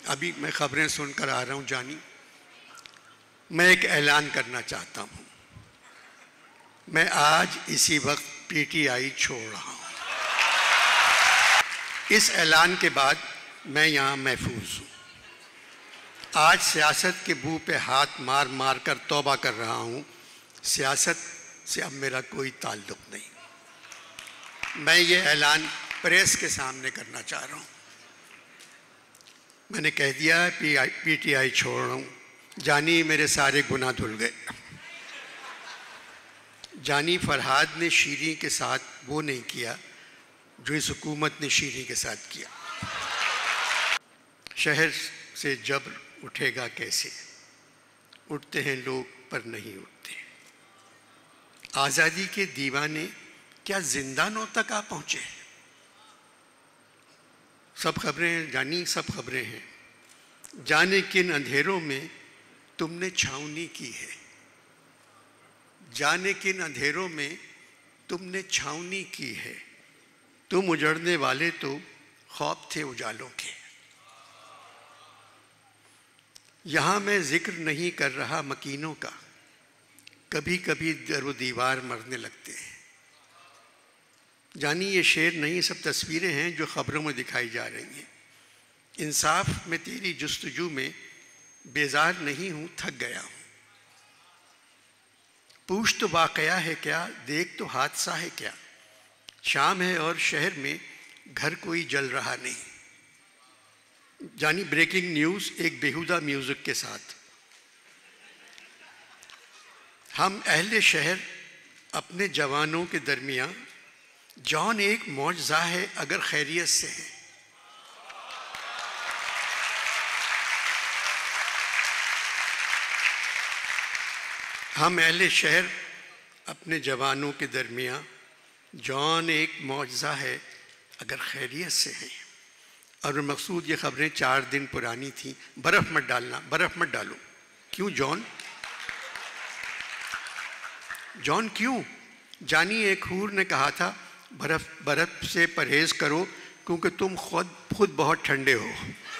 अभी मैं खबरें सुनकर आ रहा हूं जानी। मैं एक ऐलान करना चाहता हूं। मैं आज इसी वक्त पीटीआई छोड़ रहा हूं। इस ऐलान के बाद मैं यहां महफूज हूं। आज सियासत के मुंह पे हाथ मार मार कर तौबा कर रहा हूं। सियासत से अब मेरा कोई ताल्लुक नहीं। मैं ये ऐलान प्रेस के सामने करना चाह रहा हूं। मैंने कह दिया पीटीआई छोड़ रहा हूं। जानी मेरे सारे गुनाह धुल गए। जानी फरहाद ने शीरी के साथ वो नहीं किया जो इस हुकूमत ने शीरी के साथ किया। शहर से जबर उठेगा कैसे? उठते हैं लोग पर नहीं उठते। आज़ादी के दीवाने क्या जिंदानों तक आ पहुंचे? सब खबरें जानी, सब खबरें हैं। जाने किन अंधेरों में तुमने छावनी की है। जाने किन अंधेरों में तुमने छावनी की है। तुम उजड़ने वाले तो ख्वाब थे उजालों के। यहां मैं जिक्र नहीं कर रहा मकीनों का। कभी कभी दर दीवार मरने लगते हैं। जानी ये शेर नहीं, सब तस्वीरें हैं जो खबरों में दिखाई जा रही हैं। इंसाफ में तेरी जुस्तजू में बेजार नहीं हूं, थक गया हूं। पूछ तो वाकया है क्या, देख तो हादसा है क्या। शाम है और शहर में घर कोई जल रहा नहीं। जानी ब्रेकिंग न्यूज़ एक बेहुदा म्यूजिक के साथ। हम अहले शहर अपने जवानों के दरमियान जॉन एक मौजज़ा है अगर खैरियत से है। हम अहले शहर अपने जवानों के दरमियान जॉन एक मौजज़ा है अगर खैरियत से है। और मकसूद ये खबरें 4 दिन पुरानी थी। बर्फ़ मत डालना, बर्फ़ मत डालो। क्यों जॉन? जॉन क्यों? जानी एक हूर ने कहा था बर्फ़ से परहेज़ करो क्योंकि तुम खुद बहुत ठंडे हो।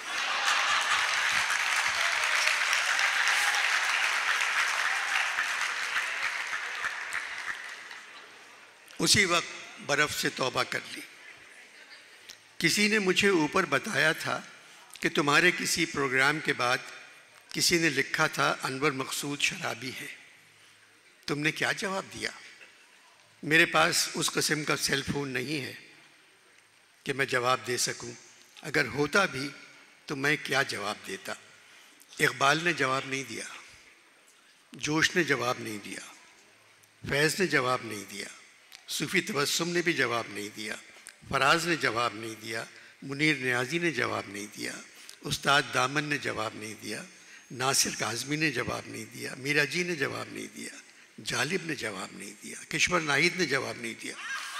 उसी वक्त बर्फ़ से तौबा कर ली। किसी ने मुझे ऊपर बताया था कि तुम्हारे किसी प्रोग्राम के बाद किसी ने लिखा था अनवर मकसूद शराबी है। तुमने क्या जवाब दिया? मेरे पास उस किस्म का सेल फोन नहीं है कि मैं जवाब दे सकूं। अगर होता भी तो मैं क्या जवाब देता? इकबाल ने जवाब नहीं दिया, जोश ने जवाब नहीं दिया, फैज़ ने जवाब नहीं दिया, सूफ़ी तबस्सुम ने भी जवाब नहीं दिया, फराज ने जवाब नहीं दिया, मुनीर नियाज़ी ने जवाब नहीं दिया, उस्ताद दामन ने जवाब नहीं दिया, नासिर काज़मी ने जवाब नहीं दिया, मीरा जी ने जवाब नहीं दिया, जालिब ने जवाब नहीं दिया, किश्वर नाहिद ने जवाब नहीं दिया,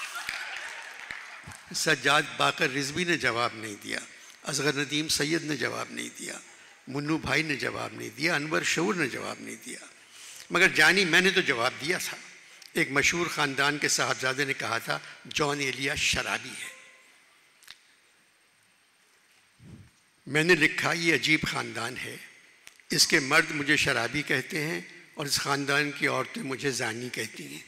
सज्जाद बाकर रिजवी ने जवाब नहीं दिया, असगर नदीम सैयद ने जवाब नहीं दिया, मुन्नू भाई ने जवाब नहीं दिया, अनवर शऊर ने जवाब नहीं दिया। मगर जानी मैंने तो जवाब दिया था। एक मशहूर ख़ानदान के साहबजादे ने कहा था जॉन एलिया शराबी है। मैंने लिखा ये अजीब ख़ानदान है। इसके मर्द मुझे शराबी कहते हैं और इस ख़ानदान की औरतें मुझे जानी कहती हैं।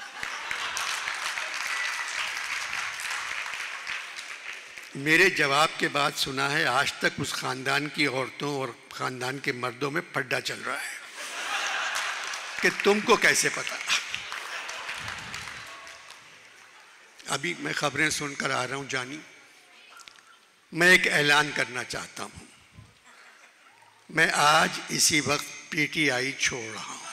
मेरे जवाब के बाद सुना है आज तक उस ख़ानदान की औरतों और ख़ानदान के मर्दों में पड्डा चल रहा है कि तुमको कैसे पता। अभी मैं खबरें सुनकर आ रहा हूं जानी। मैं एक ऐलान करना चाहता हूं। मैं आज इसी वक्त पीटीआई छोड़ रहा हूं।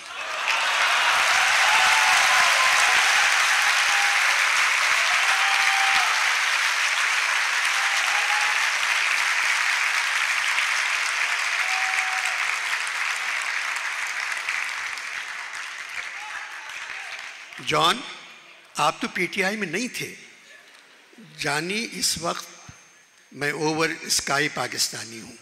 जॉन आप तो पीटीआई में नहीं थे। जानी इस वक्त मैं ओवर स्काई पाकिस्तानी हूं।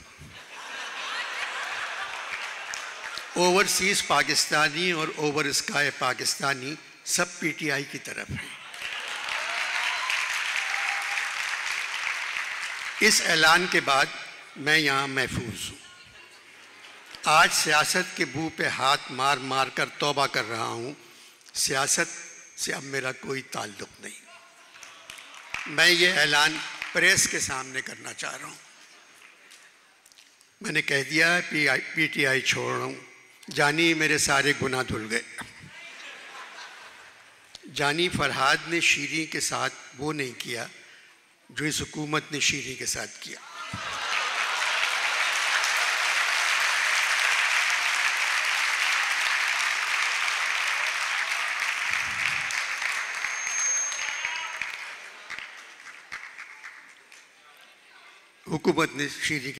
ओवरसीज पाकिस्तानी और ओवर स्काई पाकिस्तानी सब पीटीआई की तरफ हैं। इस ऐलान के बाद मैं यहाँ महफूज हूँ। आज सियासत के मुंह पे हाथ मार मार कर तौबा कर रहा हूँ। सियासत से अब मेरा कोई ताल्लुक नहीं। मैं ये ऐलान प्रेस के सामने करना चाह रहा हूँ। मैंने कह दिया पीटीआई छोड़ रहा हूँ। जानी मेरे सारे गुनाह धुल गए। जानी फरहाद ने शीरी के साथ वो नहीं किया जो इस हुकूमत ने शीरी के साथ किया। हुकूमत ने शीरी